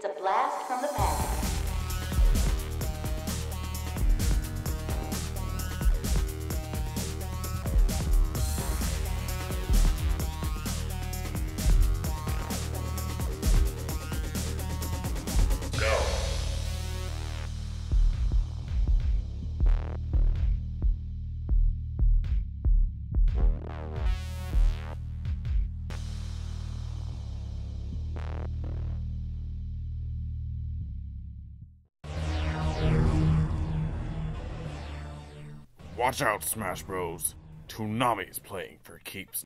It's a blast from the past. Watch out, Smash Bros. Toonami is playing for keeps